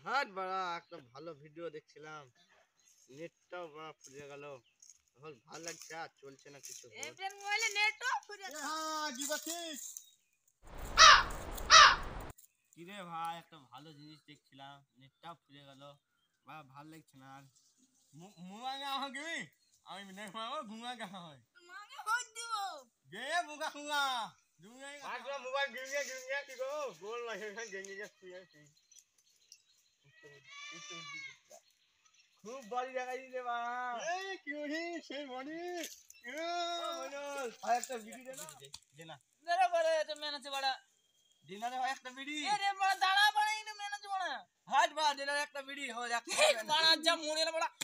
হাট বাড়া একটা ভালো ভিডিও দেখছিলাম, নেটটাও বাড়া ফুরিয়ে গেল। এখন ভালো লাগছে আর চলছে না কিছু। এফএন মোবাইলে নেটও ফুরিয়ে গেল। হ্যাঁ দিবাশিস, কি রে ভাই, একটা ভালো জিনিস দেখছিলাম, নেটটাও ফুরিয়ে গেল, বাড়া ভালো লাগছে না আর। মোবাইল আমাকে আমি নেট মারবো ঘুমা গা হয় মাকে হই দিব। গে বুকা খুঙ্গা দুঙ্গাই আজকে মোবাইল গিয়ে কি গো গোল লাগে না গেঙ্গে শুয়ে আছি। খুব বড় জায়গায় দিতে বা এই কি হই সেই বডি মনোজ ভাই একটা ভিডিও দে না। দে না জরা বড় এটা মেহনত বড়। দিনারে ভাই একটা ভিডিও। এ রে বড় দাঁড়া বড় ইনে মেহনত বড়। হাট বা দিনারে একটা ভিডিও হো একটা বড় যা মুড়ে বড়